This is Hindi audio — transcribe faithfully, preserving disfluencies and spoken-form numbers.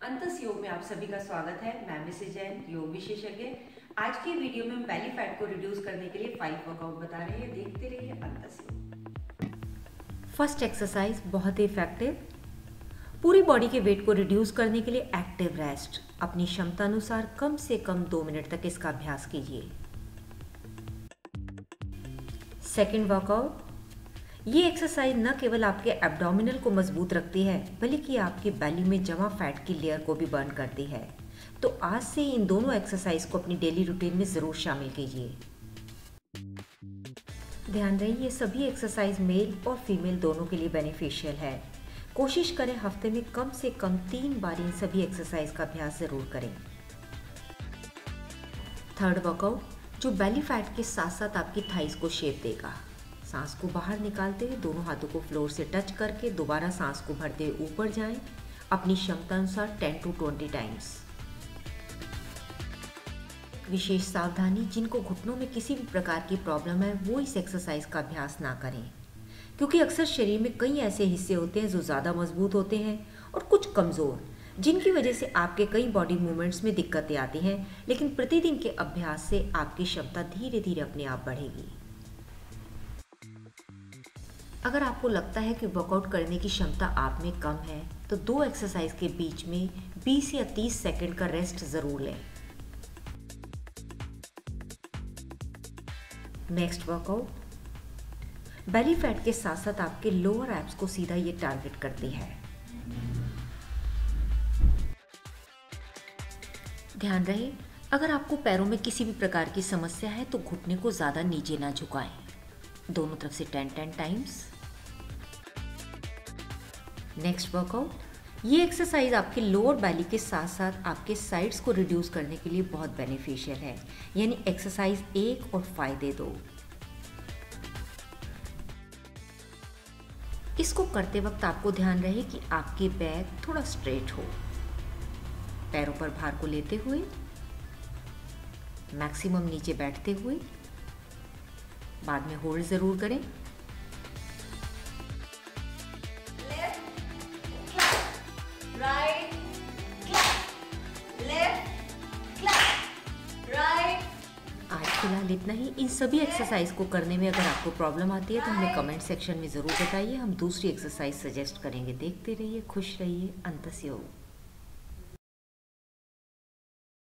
अंतस योग में आप सभी का स्वागत है। मैं मिसेस जैन, योग विशेषज्ञ। आज की वीडियो में हम बेली फैट को रिड्यूस करने के लिए फाइव वर्कआउट बता रहे हैं। देखते रहिए अंतस योग। फर्स्ट एक्सरसाइज बहुत ही इफेक्टिव, पूरी बॉडी के वेट को रिड्यूस करने के लिए एक्टिव रेस्ट। अपनी क्षमता अनुसार कम से कम दो मिनट तक इसका अभ्यास कीजिए। सेकेंड वर्कआउट, ये एक्सरसाइज न केवल आपके एब्डोमिनल को मजबूत रखती है बल्कि आपकी बेली में जमा फैट की लेयर को भी बर्न करती है। तो आज से इन दोनों एक्सरसाइज को अपनी डेली रूटीन में ज़रूर शामिल कीजिए। ध्यान रहे ये सभी एक्सरसाइज मेल और फीमेल दोनों के लिए बेनिफिशियल है। कोशिश करें हफ्ते में कम से कम तीन बार इन सभी एक्सरसाइज का अभ्यास ज़रूर करें। थर्ड वर्कआउट, जो बेली फैट के साथ साथ आपकी थाइस को शेप देगा। सांस को बाहर निकालते हुए दोनों हाथों को फ्लोर से टच करके दोबारा सांस को भरते हुए ऊपर जाएं, अपनी क्षमता अनुसार टेन टू ट्वेंटी टाइम्स। विशेष सावधानी, जिनको घुटनों में किसी भी प्रकार की प्रॉब्लम है वो इस एक्सरसाइज का अभ्यास ना करें, क्योंकि अक्सर शरीर में कई ऐसे हिस्से होते हैं जो ज़्यादा मजबूत होते हैं और कुछ कमज़ोर, जिनकी वजह से आपके कई बॉडी मूवमेंट्स में दिक्कतें आती हैं। लेकिन प्रतिदिन के अभ्यास से आपकी क्षमता धीरे धीरे अपने आप बढ़ेगी। अगर आपको लगता है कि वर्कआउट करने की क्षमता आप में कम है तो दो एक्सरसाइज के बीच में बीस या तीस सेकंड का रेस्ट ज़रूर लें। नेक्स्ट वर्कआउट, बेली फैट के साथ साथ आपके लोअर एब्स को सीधा ये टारगेट करती है। ध्यान रहे, अगर आपको पैरों में किसी भी प्रकार की समस्या है तो घुटने को ज़्यादा नीचे ना झुकाएं। दोनों तरफ से ten ten times. Next workout, ये एक्सरसाइज आपके लोअर बेली के साथ साथ आपके साइड्स को रिड्यूस करने के लिए बहुत बेनिफिशियल है। यानी एक्सरसाइज एक और फायदे दो। इसको करते वक्त आपको ध्यान रहे कि आपके बैक थोड़ा स्ट्रेट हो। पैरों पर भार को लेते हुए, मैक्सिमम नीचे बैठते हुए, बाद में होल्ड जरूर करें। Right clap, left clap, right. आज फिलहाल इतना ही। इन सभी एक्सरसाइज को करने में अगर आपको प्रॉब्लम आती है तो हमें कमेंट सेक्शन में ज़रूर बताइए। हम दूसरी एक्सरसाइज सजेस्ट करेंगे। देखते रहिए, खुश रहिए। अंतस योग।